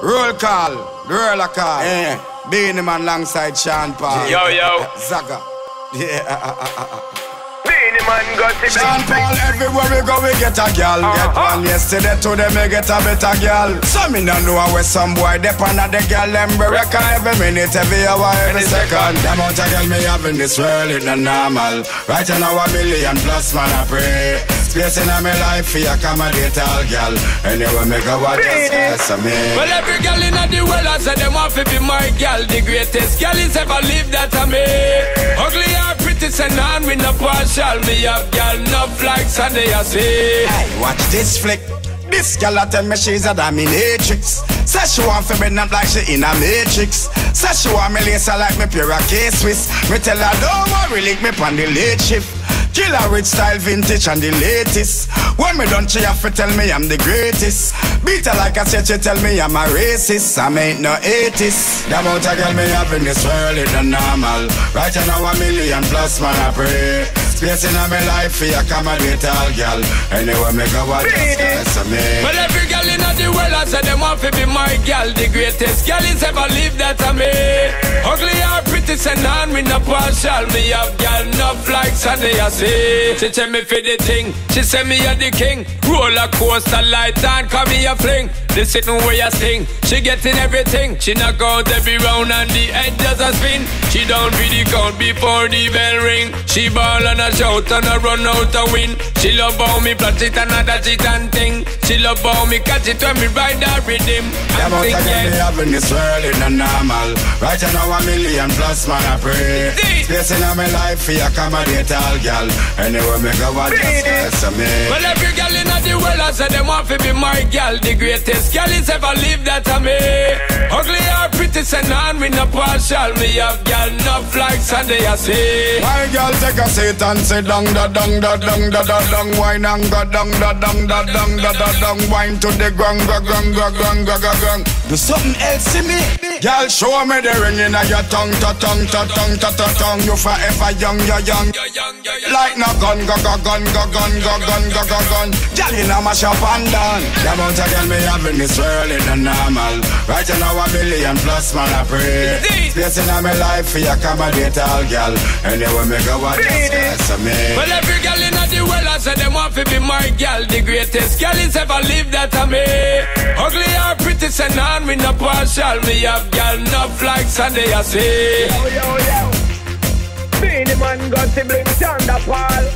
Roll call, roll a call. Beenie Man alongside Sean Paul. Yo, yo. Zaga. Beenie Man got it. Sean Paul, everywhere we go we get a girl. Get one yesterday, today me get a better girl. So me no know where some boy depend on the girl. Them we reckon every minute, every hour, every second. The amount of girl me have in this world is not normal. Right now a million plus man I pray. Space in my life for accommodate all girl. Anyway me go watch us me. Well, every girl in the world I say them want to be my girl. The greatest girl is ever lived that I me. Ugly or pretty, say none with no partial. Me have girl enough like Sunday I say. Hey, watch this flick. This girl a tell me she's a dominatrix. Say she want for me not like she in a matrix. Say she want me lace her like me pair of K-Swiss. Me tell her don't worry, link me on the late shift. Killer with style, vintage and the latest. When me done, she have to tell me I'm the greatest. Beat her like I said, she tell me I'm a racist. I ain't no 80s. The amount of girl me have in this world is not normal. Right now a million plus man I pray. Space in my life for accommodate all girl. Anyway me go watch us me. Well, every girl in the world I say them want to be my girl. The greatest girl is ever lived that I me. Ugly or pretty, say none with no partial. Me have girl enough like Sunday I say. She tell me for the thing. She say me a the king. Roller coaster light and come me a fling. The sitting where you sing. She getting everything. She knock out every round and the head does a spin. She don't be the count before the bell ring. She ball and a shout and a run out a win. She love how me plot it and a it and thing. She love how me catch it when me ride that rhythm. The amount of girl me have in this world is not normal. Right now a million plus man I pray. Space in my life for accommodate all girl. Anyway me go watch us me. Well, every girl in the world I say them want to be my girl. The greatest girl is ever lived that I me. Ugly or pretty, say none with no partial. Me have girl enough like Sunday I say. My girl take a seat and say dung da dung da dung da da dung. Wine and go dung da dung da dung da da dung. Wine to the grung grung grung grung grung grung. Do something else to me. Girl, show me the ring in your tongue, ta tongue, ta tongue, ta ta tongue. You forever young, you're young. Like no gun, go go gun, go gun, go gun, go go gun. Girl, you know my shop and done. The amount of girl me have in this world is not normal. Right now a million plus man I pray. Space in my life for accommodate all girl. Anyway me go watch us me. Well, every girl in the world I say them want to be my girl. The greatest girl is ever lived that I me. Ugly or pretty, say none with no partial. Me have girl enough like Sunday I say. Yo, yo, yo. Beenie Man got to bring Thunder Paul.